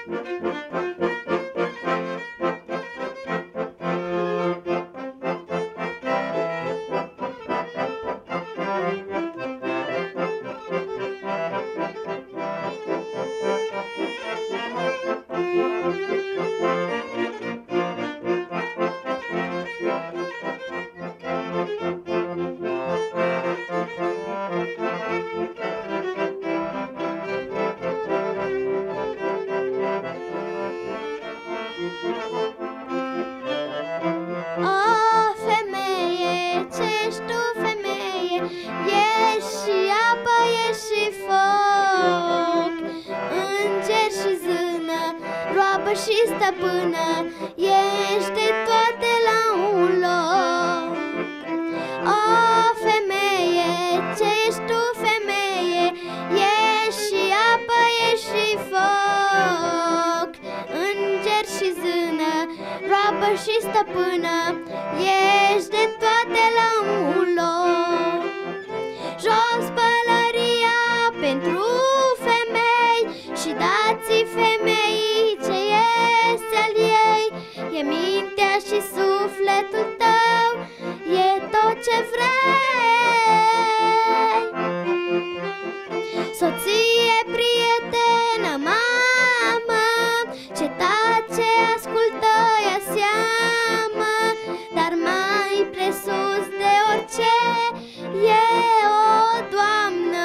Și stăpână, ești de toate la un loc. O, femeie, ce ești tu, femeie, ești și apă, ești și foc. Înger și zână, roabă și stăpână, ești de toate la un loc. Jos pălăria pentru femei și dați-i femeii ce este al ei. E mintea și sufletul tău, e tot ce vrei. Soție, prietenă, mamă, ce tace, ascultă, ia seamă. Dar mai presus de orice e o doamnă.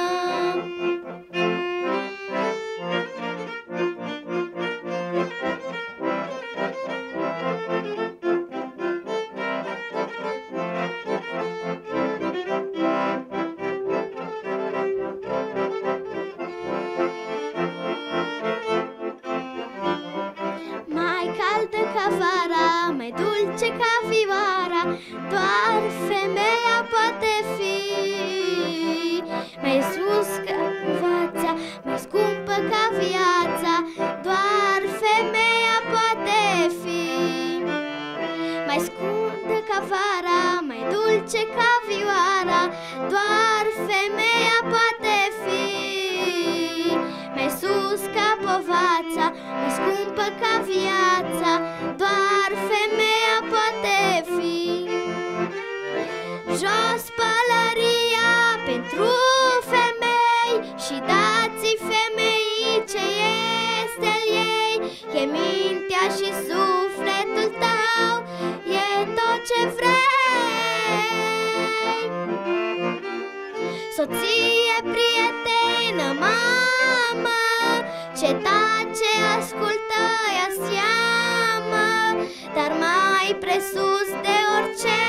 Ca vara, mai dulce ca vioara, doar femeia poate fi. Mai sus ca viața, mai scumpă ca viața, doar femeia poate fi. Mai scundă ca vara, mai dulce ca vioara, doar femeia poate fi. Mai sus ca povața, mai scumpă ca viața, doar femeia poate fi. Jos pălăria pentru femei și dați-i femeii ce este al ei. E mintea și sufletul tău, e tot ce vrei. Soție, prietenă, mamă, ce tace, ascultă, ia seamă. Dar mai presus de orice